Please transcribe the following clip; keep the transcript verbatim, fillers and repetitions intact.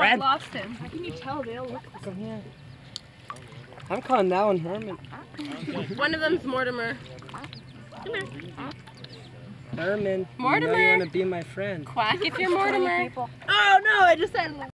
friend. lost him. How can you tell they all look the Come here. I'm calling that one Herman. One of them's Mortimer. Come here. Herman. Mortimer. You know you want to be my friend. Quack if you're Mortimer. Oh no, I just said